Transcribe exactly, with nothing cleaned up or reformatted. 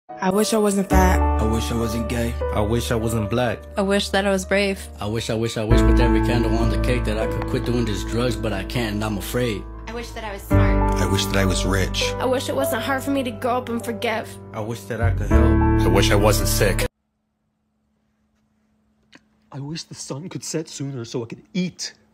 I wish I wasn't fat. I wish I wasn't gay. I wish I wasn't black. I wish that I was brave. I wish, I wish, I wish with every candle on the cake that I could quit doing these drugs, but I can't and I'm afraid. I wish that I was smart. I wish that I was rich. I wish it wasn't hard for me to grow up and forgive. I wish that I could help. I wish I wasn't sick. I wish the sun could set sooner so I could eat.